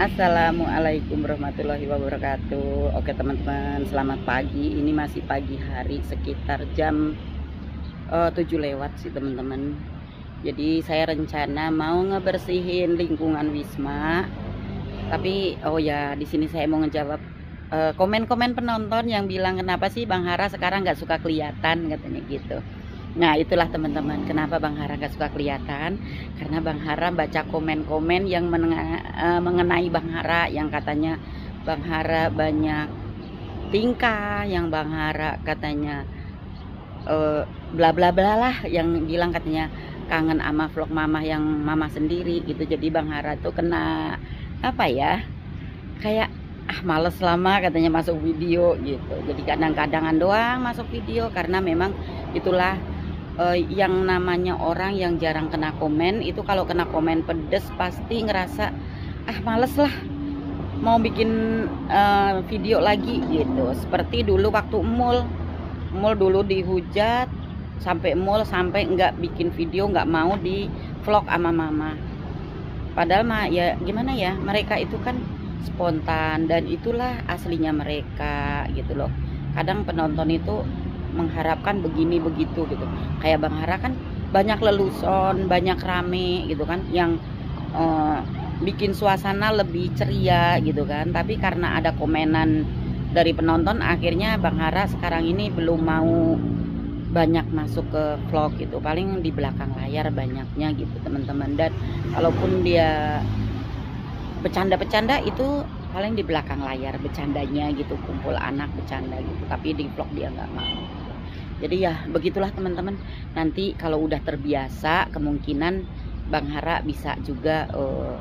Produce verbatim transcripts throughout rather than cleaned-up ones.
Assalamualaikum warahmatullahi wabarakatuh. Oke teman-teman, selamat pagi. Ini masih pagi hari sekitar jam uh, tujuh lewat sih teman-teman. Jadi saya rencana mau ngebersihin lingkungan Wisma. Tapi oh ya, di sini saya mau ngejawab komen-komen uh, penonton yang bilang kenapa sih Bang Hara sekarang nggak suka kelihatan katanya gitu. Nah itulah teman-teman, kenapa Bang Hara gak suka kelihatan, karena Bang Hara baca komen-komen yang mengenai Bang Hara, yang katanya Bang Hara banyak tingkah, yang Bang Hara katanya uh, bla bla bla lah, yang bilang katanya kangen sama vlog mama yang mama sendiri gitu. Jadi Bang Hara tuh kena apa ya, kayak ah males lama katanya masuk video gitu. Jadi kadang-kadangan doang masuk video, karena memang itulah Uh, yang namanya orang yang jarang kena komen itu, kalau kena komen pedes pasti ngerasa ah males lah mau bikin uh, video lagi gitu. Seperti dulu waktu mul mul dulu dihujat sampai mul sampai nggak bikin video, nggak mau di vlog sama mama. Padahal mah ya gimana ya, mereka itu kan spontan dan itulah aslinya mereka gitu loh. Kadang penonton itu mengharapkan begini begitu gitu, kayak Bang Hara kan banyak leluson, banyak rame gitu kan, yang uh, bikin suasana lebih ceria gitu kan. Tapi karena ada komenan dari penonton, akhirnya Bang Hara sekarang ini belum mau banyak masuk ke vlog gitu, paling di belakang layar banyaknya gitu teman-teman. Dan kalaupun dia bercanda-bercanda itu paling di belakang layar bercandanya gitu, kumpul anak bercanda gitu, tapi di vlog dia nggak mau. Jadi ya begitulah teman-teman. Nanti kalau udah terbiasa, kemungkinan Bang Hara bisa juga uh,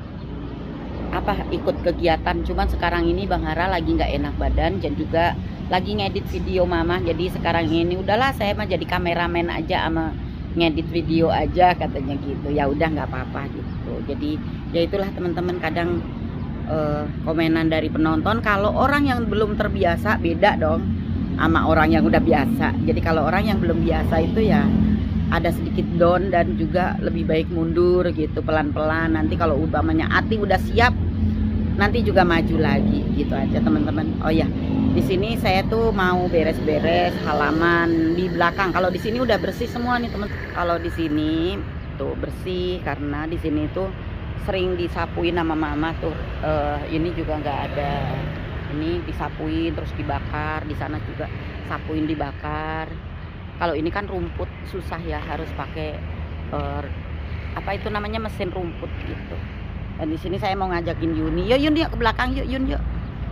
apa ikut kegiatan. Cuman sekarang ini Bang Hara lagi nggak enak badan dan juga lagi ngedit video mama. Jadi sekarang ini udahlah, saya mah jadi kameramen aja sama ngedit video aja katanya gitu. Ya udah nggak apa-apa gitu. Jadi ya itulah teman-teman, kadang uh, komenan dari penonton, kalau orang yang belum terbiasa beda dong sama orang yang udah biasa. Jadi kalau orang yang belum biasa itu ya ada sedikit down dan juga lebih baik mundur gitu pelan-pelan. Nanti kalau umpamanya hati udah siap, nanti juga maju lagi gitu aja teman-teman. Oh ya, di sini saya tuh mau beres-beres halaman di belakang. Kalau di sini udah bersih semua nih teman. Kalau di sini tuh bersih karena di sini tuh sering disapuin sama mama tuh. Uh, ini juga nggak ada. Ini disapuin terus dibakar, di sana juga sapuin dibakar. Kalau ini kan rumput susah ya, harus pakai uh, apa itu namanya, mesin rumput gitu. Dan di sini saya mau ngajakin Yuni, yuk Yun yuk ke belakang yuk Yun yuk.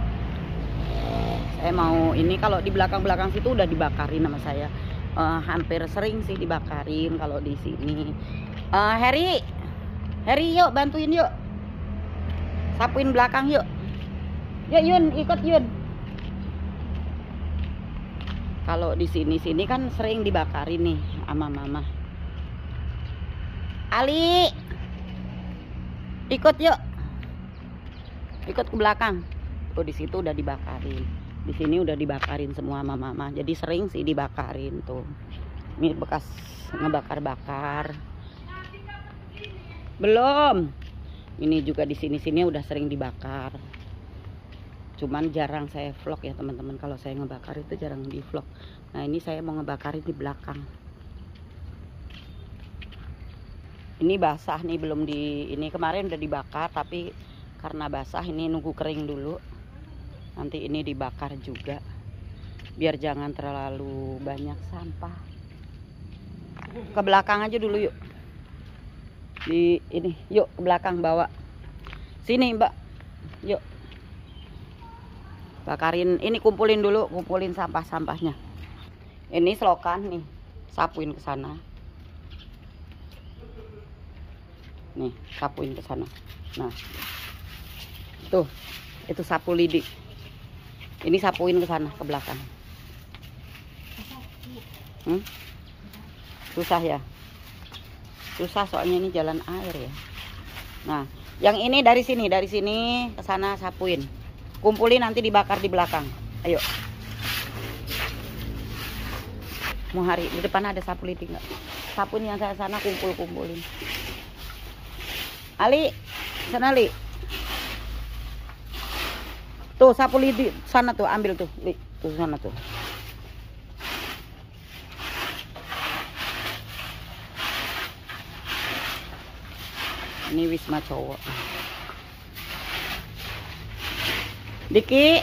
Saya mau ini, kalau di belakang-belakang situ udah dibakarin sama saya. Uh, hampir sering sih dibakarin kalau di sini. Uh, Harry, Harry yuk bantuin yuk, sapuin belakang yuk. Ya Yun, ikut Yun. Kalau di sini-sini kan sering dibakarin nih sama mama. Ali, ikut yuk. Ikut ke belakang. Oh di situ udah dibakarin. Di sini udah dibakarin semua sama mama. Jadi sering sih dibakarin tuh. Ini bekas ngebakar-bakar. Belum. Ini juga di sini-sini udah sering dibakar. Cuman jarang saya vlog ya teman-teman. Kalau saya ngebakar itu jarang di vlog. Nah ini saya mau ngebakarin di belakang. Ini basah nih, belum di ini, kemarin udah dibakar tapi karena basah ini nunggu kering dulu. Nanti ini dibakar juga biar jangan terlalu banyak sampah. Ke belakang aja dulu yuk. Di ini yuk ke belakang, bawa sini Mbak. Yuk bakarin ini, kumpulin dulu, kumpulin sampah-sampahnya. Ini selokan nih, sapuin ke sana. Nih, sapuin ke sana. Nah. Tuh, itu sapu lidi. Ini sapuin ke sana, ke belakang. Hmm? Susah ya? Susah soalnya ini jalan air ya. Nah, yang ini dari sini, dari sini ke sana sapuin. Kumpulin nanti dibakar di belakang. Ayo. Mau hari di depan ada sapu lidi nggak? Sapuin yang saya sana, kumpul-kumpulin. Ali, sana Ali. Tuh sapu lidi sana tuh, ambil tuh, Li. Tuh sana tuh. Ini Wisma cowok. Diki,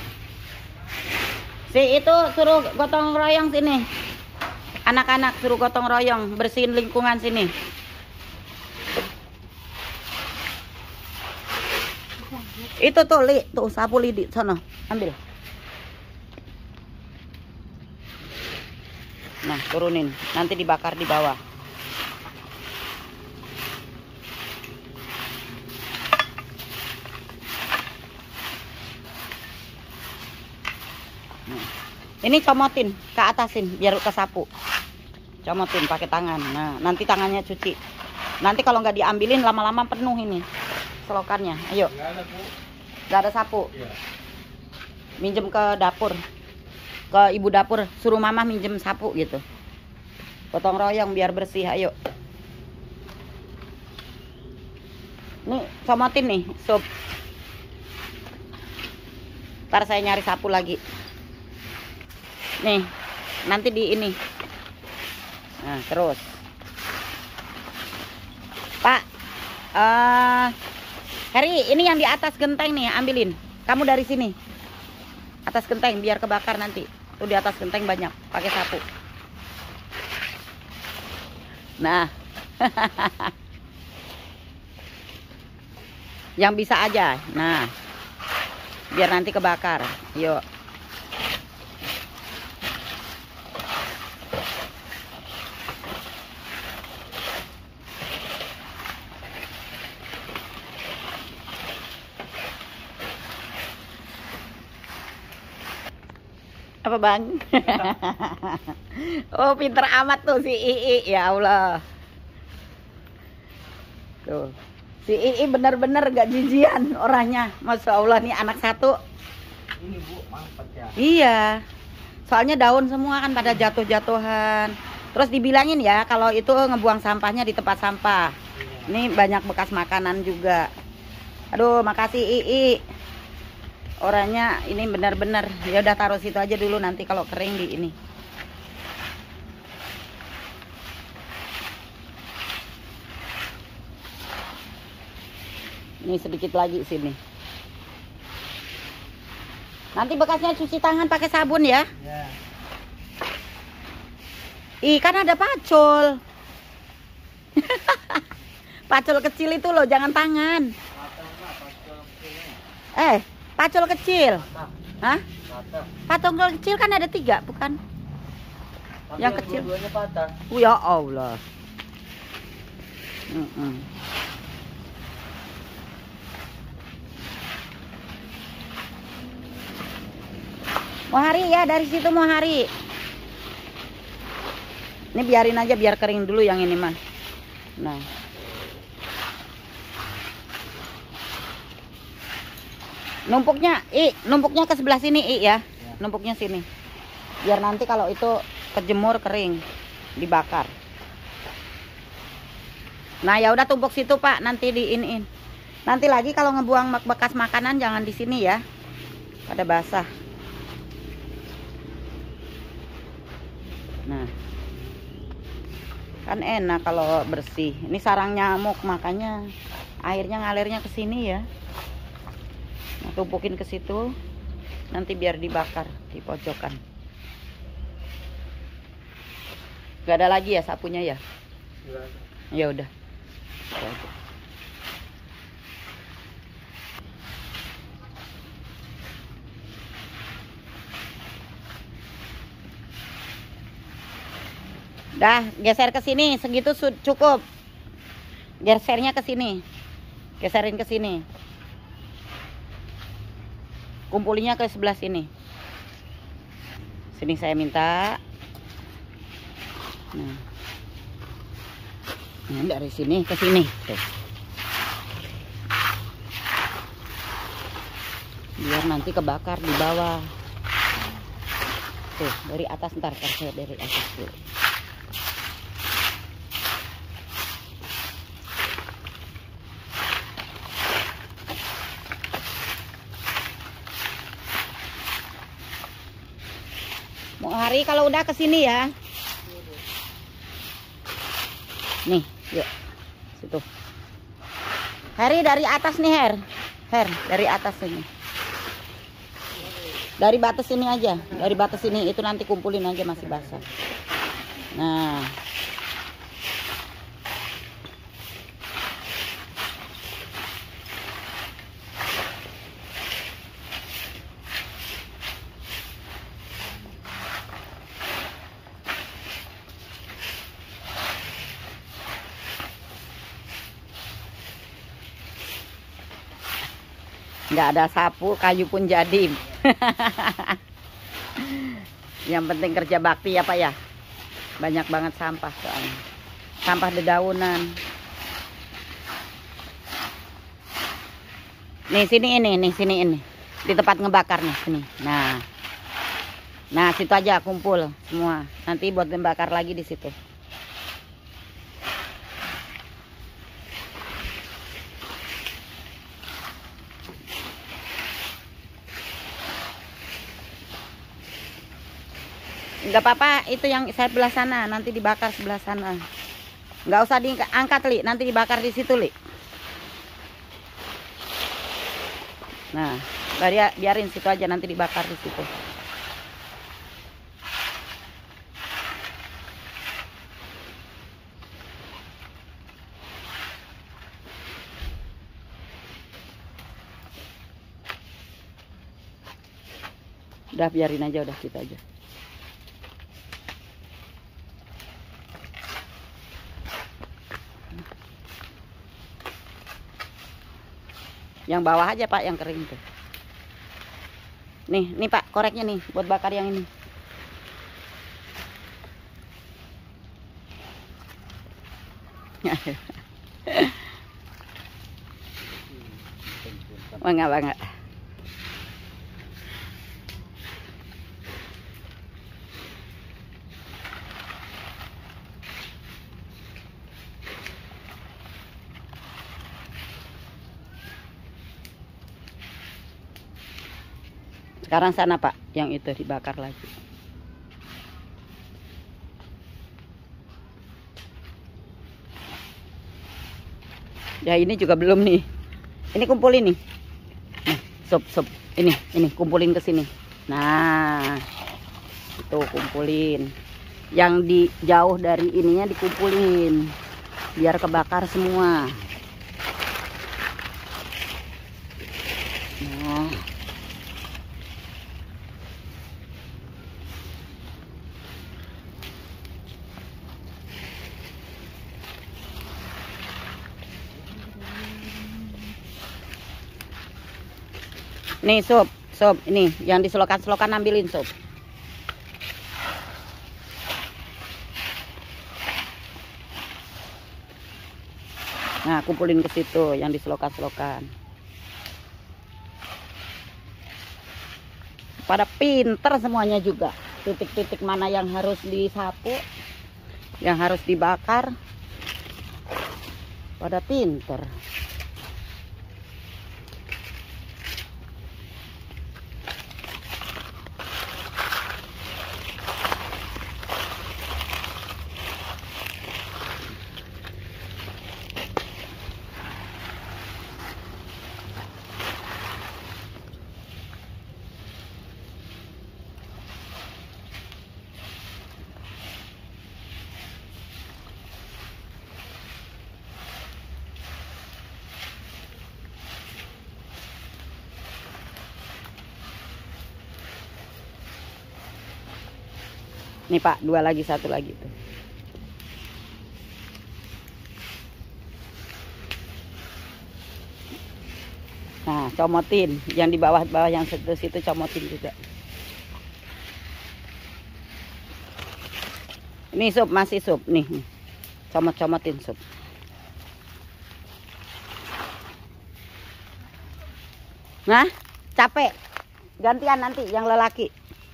si itu suruh gotong royong sini. Anak-anak suruh gotong royong bersihin lingkungan sini. Itu tuh Li, tuh sapu lidi sana, ambil. Nah, turunin, nanti dibakar di bawah. Nah, ini comotin ke atasin biar kesapu. Comotin pakai tangan. Nah, nanti tangannya cuci. Nanti kalau nggak diambilin lama-lama penuh ini selokannya. Ayo. Gak ada sapu. Minjem ke dapur, ke ibu dapur, suruh mama minjem sapu gitu. Gotong royong biar bersih. Ayo. Nih comotin nih sup. Ntar saya nyari sapu lagi. Nih nanti di ini. Nah terus Pak, uh, Heri, ini yang di atas genteng nih, ambilin. Kamu dari sini, atas genteng biar kebakar nanti. Tuh di atas genteng banyak, pakai sapu. Nah, yang bisa aja. Nah, biar nanti kebakar. Yuk. Apa bang? Oh pinter amat tuh si Ii, ya Allah. Tuh si Ii bener-bener gak jijian orangnya, masya Allah nih anak satu. Ini Bu, mampet ya. Iya, soalnya daun semua kan pada jatuh-jatuhan. Terus dibilangin ya kalau itu ngebuang sampahnya di tempat sampah. Ini banyak bekas makanan juga. Aduh makasih Ii. Orangnya ini benar-benar. Ya udah taruh situ aja dulu, nanti kalau kering di ini. Ini sedikit lagi sini. Nanti bekasnya cuci tangan pakai sabun ya. Ya. Ih, kan ada pacul. Pacul kecil itu loh, jangan tangan. Eh, pacul kecil. Hah? Pacul kecil kan ada tiga, bukan? Tapi yang kecil. Dua-duanya patah. Oh, ya Allah. Mm -mm. Mau hari ya, dari situ mau hari. Ini biarin aja biar kering dulu yang ini mah. Nah. Numpuknya, I, numpuknya ke sebelah sini, I ya. Numpuknya sini. Biar nanti kalau itu kejemur kering, dibakar. Nah, ya udah tumpuk situ, Pak, nanti diinin. Nanti lagi kalau ngebuang bekas makanan jangan di sini ya. Pada basah. Nah. Kan enak kalau bersih. Ini sarang nyamuk, makanya airnya ngalirnya ke sini ya. Nah, tumpukin ke situ. Nanti biar dibakar di pojokan. Gak ada lagi ya sapunya ya? Ya udah. Dah, geser ke sini, segitu cukup. Gesernya ke sini. Geserin ke sini. Kumpulinya ke sebelah sini. Sini saya minta. Nah. Nah, dari sini ke sini. Tuh. Biar nanti kebakar di bawah. Tuh, dari atas ntar, ntar saya dari atas dulu. Mau Hari kalau udah ke sini ya. Nih, yuk. Situ. Hari dari atas nih, Her. Her, dari atas ini. Dari batas ini aja, dari batas ini itu nanti kumpulin aja masih basah. Nah. Nggak ada sapu, kayu pun jadi. Yang penting kerja bakti ya Pak ya. Banyak banget sampah soalnya. Sampah dedaunan. Nih sini ini, nih sini ini. Di tempat ngebakar nih sini. Nah. Nah, situ aja kumpul semua. Nanti buat membakar lagi di situ. Enggak apa-apa, itu yang saya sebelah sana, nanti dibakar sebelah sana. Enggak usah diangkat, Li, nanti dibakar di situ, Li. Nah, biarin situ aja, nanti dibakar di situ. Udah biarin aja, udah gitu aja. Yang bawah aja Pak, yang kering tuh. Nih, nih Pak, koreknya nih buat bakar yang ini. Bangga banget. Sekarang sana Pak, yang itu dibakar lagi. Ya ini juga belum nih. Ini kumpulin nih. Nah, sup sup. Ini ini kumpulin ke sini. Nah, itu kumpulin. Yang di jauh dari ininya dikumpulin, biar kebakar semua. Nah. Nih sob, sob, ini yang diselokan-selokan ambilin sob. Nah, kumpulin ke situ yang diselokan-selokan. Pada pinter semuanya juga. Titik-titik mana yang harus disapu, yang harus dibakar. Pada pinter. Nih Pak, dua lagi, satu lagi tuh. Nah, comotin yang di bawah-bawah yang situ-situ, comotin juga. Ini sup, masih sup nih. Comot-comotin sup. Nah, capek. Gantian nanti yang lelaki.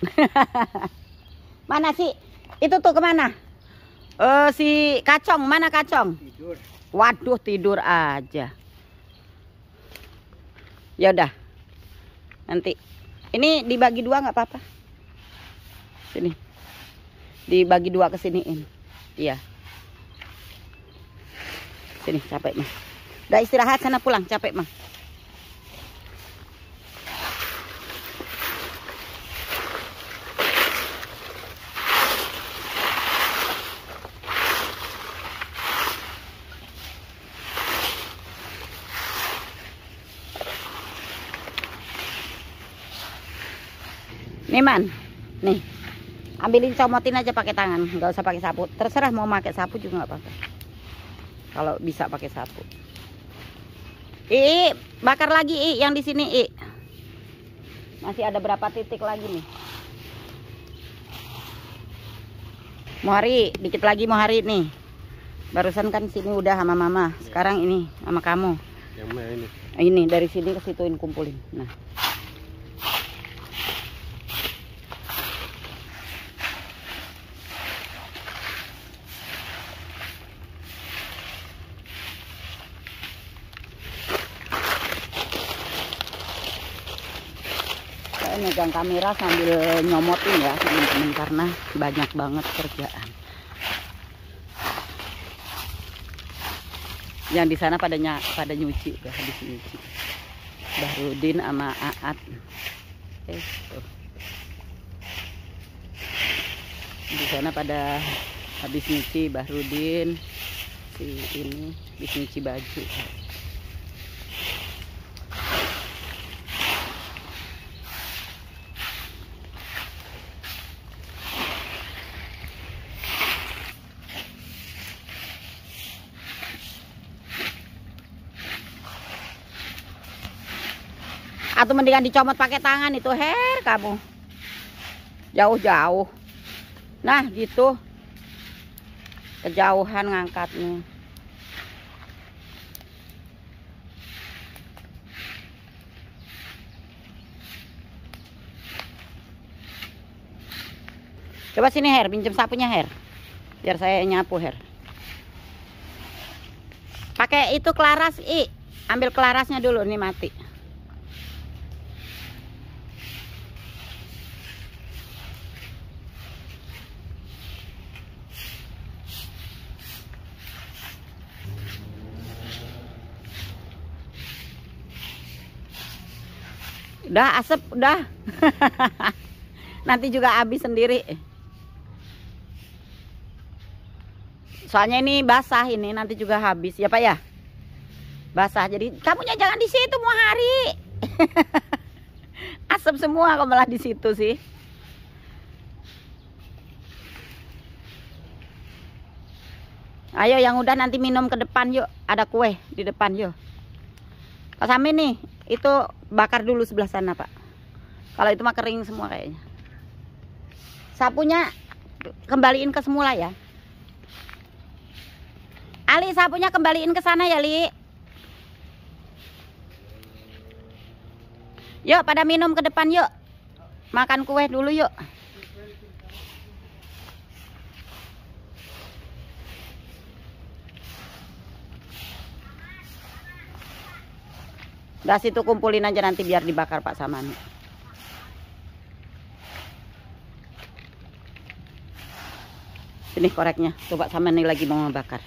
Mana sih? Itu tuh kemana? Eh si Kacong, mana Kacong? Tidur. Waduh, tidur aja. Ya udah. Nanti ini dibagi dua nggak apa-apa. Sini. Dibagi dua ke siniin. Iya. Sini capek mah. Udah istirahat sana pulang capek mah. Nih man, nih ambilin comotin aja pakai tangan, nggak usah pakai sapu. Terserah mau pakai sapu juga nggak apa-apa. Kalau bisa pakai sapu. I, bakar lagi I, yang di sini I. Masih ada berapa titik lagi nih? Mau hari, dikit lagi mau hari nih. Barusan kan sini udah sama mama. Sekarang ini sama kamu. Yang mana ini? Ini dari sini ke situin kumpulin. Nah. Megang kamera sambil nyomotin ya teman-teman karena banyak banget kerjaan. Yang di sana pada ny pada nyuci udah habis nyuci. Bahrudin sama Aat. Eh, tuh. Di sana pada habis nyuci Bahrudin si ini habis nyuci baju. Atau mendingan dicomot pakai tangan itu, Her, kamu. Jauh-jauh. Nah, gitu. Kejauhan ngangkatnya. Coba sini, Her, pinjam sapunya, Her. Biar saya nyapu, Her. Pakai itu kelaras, I. Ambil kelarasnya dulu, ini mati. Udah asap udah. Nanti juga habis sendiri. Soalnya ini basah ini nanti juga habis ya Pak ya. Basah jadi kamunya jangan di situ mau hari. Asap semua kok malah di situ sih. Ayo yang udah nanti minum ke depan yuk. Ada kue di depan yuk. Pak Samin nih. Itu bakar dulu sebelah sana Pak. Kalau itu mah kering semua kayaknya. Sapunya kembaliin ke semula ya. Ali sapunya kembaliin ke sana ya Li. Yuk pada minum ke depan yuk. Makan kue dulu yuk. Udah situ kumpulin aja nanti biar dibakar Pak Saman. Sini koreknya. Tuh Pak Saman nih lagi mau ngebakar.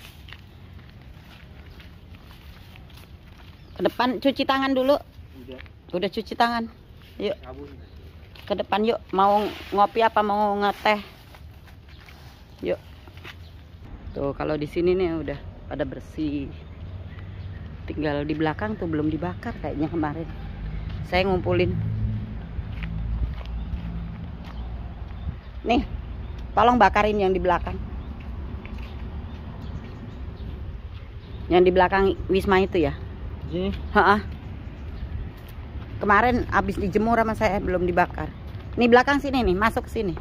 Ke depan cuci tangan dulu. Udah. Udah cuci tangan. Yuk. Ke depan yuk. Mau ngopi apa mau ngeteh? Yuk. Tuh kalau di sini nih udah pada bersih. Tinggal di belakang tuh belum dibakar kayaknya kemarin. Saya ngumpulin. Nih, tolong bakarin yang di belakang. Yang di belakang Wisma itu ya? Ini? Ha-ha. Kemarin habis dijemur sama saya belum dibakar. Nih belakang sini nih, masuk ke sini.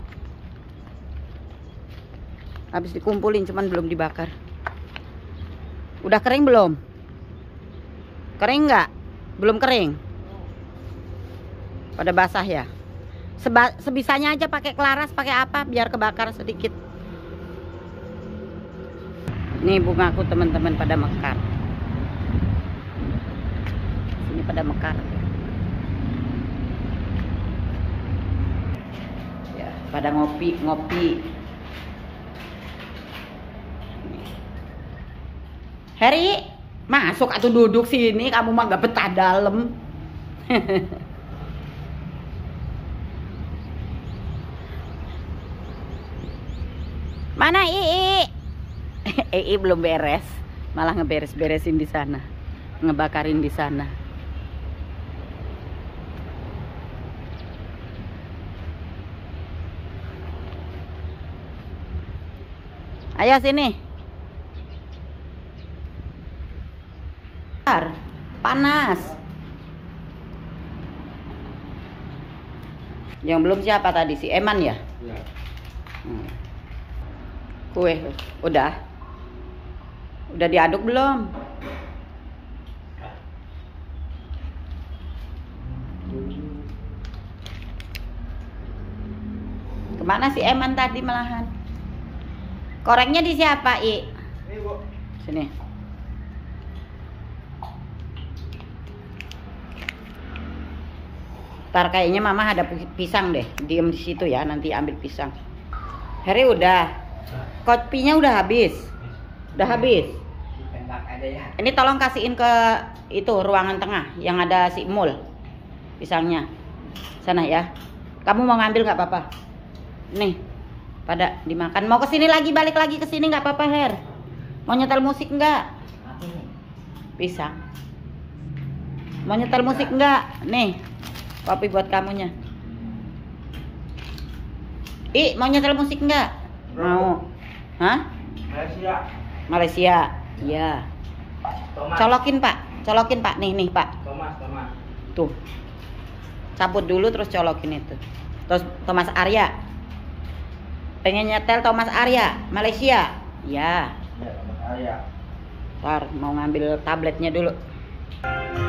Habis dikumpulin cuman belum dibakar. Udah kering belum? Kering nggak? Belum kering. Pada basah ya. Seba sebisanya aja pakai kelaras, pakai apa biar kebakar sedikit. Nih bungaku teman-teman pada mekar. Sini pada mekar. Ya. pada ngopi ngopi. Heri, masuk atau duduk sini, kamu mah gak betah dalam. Mana Ii? Ii belum beres, malah ngeberes-beresin di sana, ngebakarin di sana. Ayo sini. Panas. Yang belum siapa tadi, si Eman ya? Ya. Hmm. Kue udah. Udah diaduk belum? Kemana si Eman tadi malahan? Korengnya di siapa, I? Ini, Bu. Sini. Ntar kayaknya mama ada pisang deh. Diem di situ ya, nanti ambil pisang. Heri udah. Kopinya udah habis. Udah habis. Tembak ada ya. Ini tolong kasihin ke itu ruangan tengah yang ada si Mul. Pisangnya. Sana ya. Kamu mau ngambil nggak apa-apa? Nih. Pada dimakan. Mau kesini lagi, balik lagi ke sini nggak apa-apa, Her. Mau nyetel musik nggak? Pisang. Mau nyetel musik nggak? Nih. Kopi buat kamunya. I, mau nyetel musik nggak? Mau. Hah? Malaysia. Malaysia. Iya. Thomas. Colokin, Pak. Colokin, Pak. Nih, nih, Pak. Thomas, Thomas. Tuh. Cabut dulu terus colokin itu. Terus Thomas Arya. Pengen nyetel Thomas Arya, Malaysia. Ya. Ya, Thomas Arya. Ntar mau ngambil tabletnya dulu.